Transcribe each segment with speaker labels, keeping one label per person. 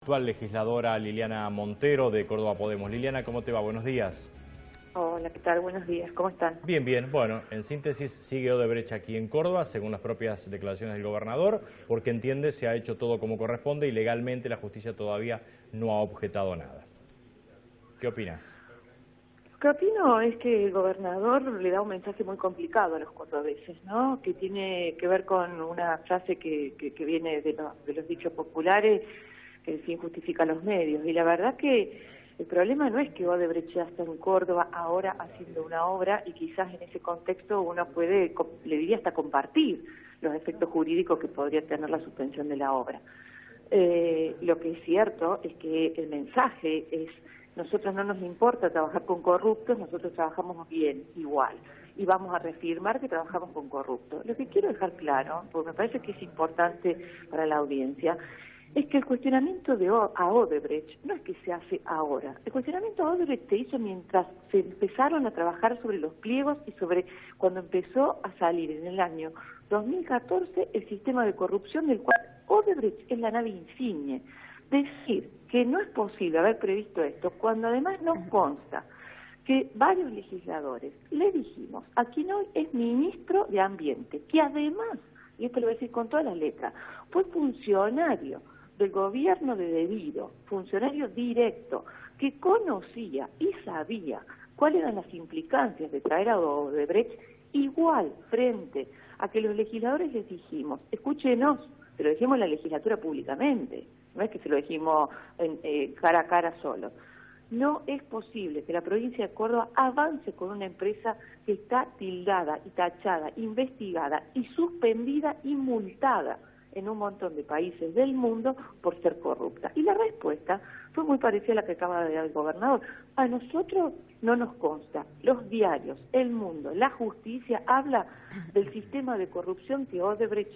Speaker 1: Actual legisladora Liliana Montero de Córdoba Podemos. Liliana, ¿cómo te va? Buenos días.
Speaker 2: Hola, ¿qué tal? Buenos días, ¿cómo están?
Speaker 1: Bien, bien. Bueno, en síntesis, sigue Odebrecht aquí en Córdoba, según las propias declaraciones del gobernador, porque entiende se ha hecho todo como corresponde y legalmente la justicia todavía no ha objetado nada. ¿Qué opinas?
Speaker 2: Lo que opino es que el gobernador le da un mensaje muy complicado a los cordobeses, ¿no? Que tiene que ver con una frase que viene de los dichos populares, que el fin justifica los medios. Y la verdad que el problema no es que Odebrecht ya está en Córdoba ahora haciendo una obra y quizás en ese contexto uno puede, le diría hasta compartir los efectos jurídicos que podría tener la suspensión de la obra. Lo que es cierto es que el mensaje es: nosotros no nos importa trabajar con corruptos, nosotros trabajamos bien, igual, y vamos a reafirmar que trabajamos con corruptos. Lo que quiero dejar claro, porque me parece que es importante para la audiencia, es que el cuestionamiento a Odebrecht no es que se hace ahora. El cuestionamiento a Odebrecht se hizo mientras se empezaron a trabajar sobre los pliegos y sobre cuando empezó a salir en el año 2014 el sistema de corrupción del cual Odebrecht es la nave insigne. Decir que no es posible haber previsto esto cuando además nos consta que varios legisladores le dijimos a quien hoy es ministro de Ambiente, que además, y esto lo voy a decir con todas las letras, fue funcionario del gobierno de Devido, funcionario directo, que conocía y sabía cuáles eran las implicancias de traer a Odebrecht, igual frente a que los legisladores les dijimos: escúchenos, se lo dijimos en la legislatura públicamente, no es que se lo dijimos cara a cara solo. No es posible que la provincia de Córdoba avance con una empresa que está tildada y tachada, investigada y suspendida y multada en un montón de países del mundo por ser corrupta. Y la respuesta fue muy parecida a la que acaba de dar el gobernador. A nosotros no nos consta. Los diarios, el mundo, la justicia habla del sistema de corrupción que Odebrecht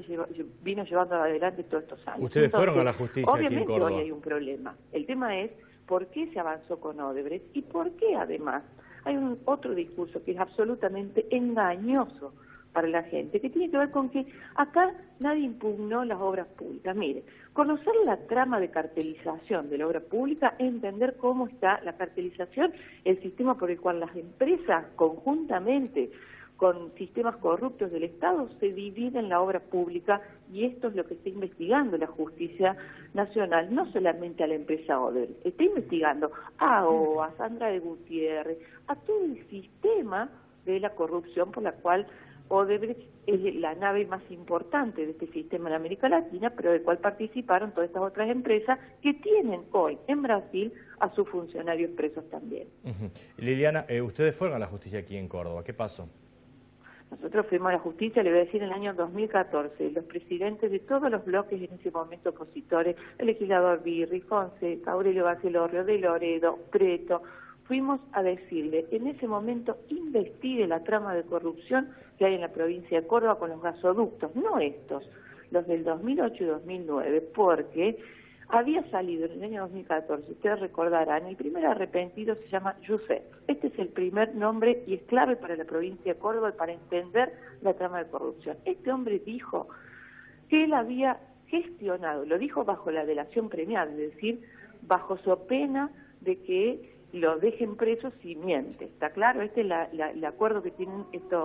Speaker 2: vino llevando adelante todos estos años.
Speaker 1: Ustedes fueron a la justicia aquí en
Speaker 2: obviamente
Speaker 1: Córdoba.
Speaker 2: Hoy hay un problema. El tema es por qué se avanzó con Odebrecht y por qué además hay otro discurso que es absolutamente engañoso para la gente, que tiene que ver con que acá nadie impugnó las obras públicas. Mire, conocer la trama de cartelización de la obra pública es entender cómo está la cartelización, el sistema por el cual las empresas conjuntamente con sistemas corruptos del Estado se dividen la obra pública, y esto es lo que está investigando la Justicia Nacional, no solamente a la empresa Odebrecht, está investigando a OA, a Sandra de Gutiérrez, a todo el sistema de la corrupción por la cual Odebrecht es la nave más importante de este sistema en América Latina, pero del cual participaron todas estas otras empresas que tienen hoy en Brasil a sus funcionarios presos también.
Speaker 1: Liliana, ustedes fueron a la justicia aquí en Córdoba, ¿qué pasó?
Speaker 2: Nosotros fuimos a la justicia, le voy a decir, en el año 2014, los presidentes de todos los bloques en ese momento opositores, el legislador Birri, Fonseca, Aurelio Barcelorrio, De Loredo, Preto, fuimos a decirle: en ese momento investigue la trama de corrupción que hay en la provincia de Córdoba con los gasoductos, no estos, los del 2008 y 2009, porque había salido en el año 2014, ustedes recordarán, el primer arrepentido se llama Youssef. Este es el primer nombre y es clave para la provincia de Córdoba para entender la trama de corrupción. Este hombre dijo que él había gestionado, lo dijo bajo la delación premiada, es decir, bajo so pena de que lo dejen preso si miente. ¿Está claro? Este es el acuerdo que tienen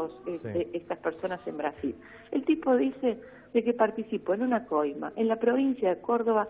Speaker 2: estas personas en Brasil. El tipo dice de que participó en una coima en la provincia de Córdoba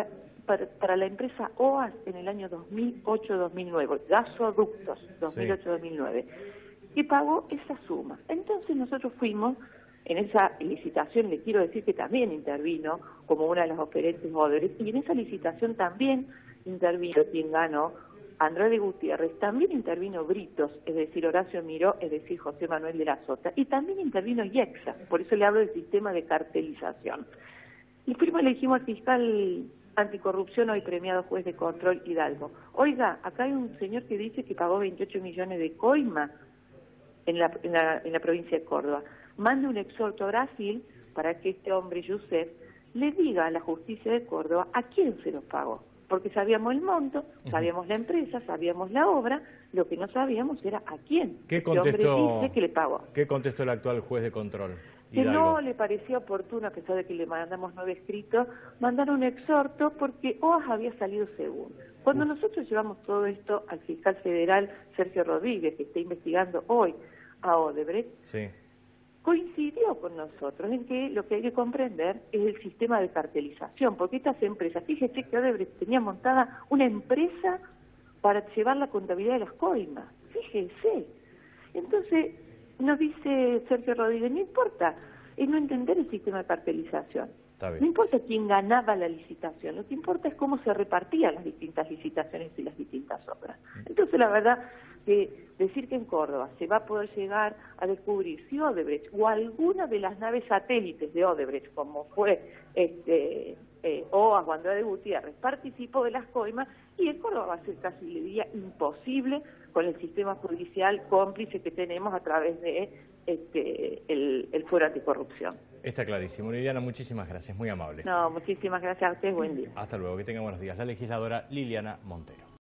Speaker 2: para la empresa OAS en el año 2008-2009, gasoductos 2008-2009, y pagó esa suma. Entonces nosotros fuimos en esa licitación, le quiero decir que también intervino como una de las oferentes Odebrecht, y en esa licitación también intervino quien ganó, Andrade Gutiérrez, también intervino Britos, es decir, Horacio Miró, es decir, José Manuel de la Sota, y también intervino IEXA, por eso le hablo del sistema de cartelización. Y primero le dijimos al fiscal anticorrupción, hoy premiado juez de control, Hidalgo: oiga, acá hay un señor que dice que pagó 28 millones de coima en la provincia de Córdoba. Mande un exhorto a Brasil para que este hombre, Youssef, le diga a la justicia de Córdoba a quién se los pagó. Porque sabíamos el monto, sabíamos la empresa, sabíamos la obra, lo que no sabíamos era a quién.
Speaker 1: ¿Qué
Speaker 2: este hombre dice que le pagó.
Speaker 1: ¿Qué contestó el actual juez de control?
Speaker 2: que
Speaker 1: Hidalgo.
Speaker 2: no le parecía oportuno, a pesar de que le mandamos 9 escritos, mandar un exhorto porque OAS había salido segundo. Cuando nosotros llevamos todo esto al fiscal federal Sergio Rodríguez, que está investigando hoy a Odebrecht,
Speaker 1: Sí.
Speaker 2: coincidió con nosotros en que lo que hay que comprender es el sistema de cartelización, porque estas empresas, fíjese que Odebrecht tenía montada una empresa para llevar la contabilidad de las coimas, fíjese. Entonces, nos dice Sergio Rodríguez, no importa, es no entender el sistema de cartelización.
Speaker 1: Está bien.
Speaker 2: No importa quién ganaba la licitación, lo que importa es cómo se repartían las distintas licitaciones y las distintas obras. Entonces, la verdad que decir que en Córdoba se va a poder llegar a descubrir si Odebrecht o alguna de las naves satélites de Odebrecht, como fue OAS o Andrade Gutiérrez, participó de las coimas, y en Córdoba va a ser casi, le diría, imposible con el sistema judicial cómplice que tenemos a través de el Fuero Anticorrupción.
Speaker 1: Está clarísimo. Liliana, muchísimas gracias, muy amable.
Speaker 2: No, muchísimas gracias a ustedes, buen día.
Speaker 1: Hasta luego, que tenga buenos días. La legisladora Liliana Montero.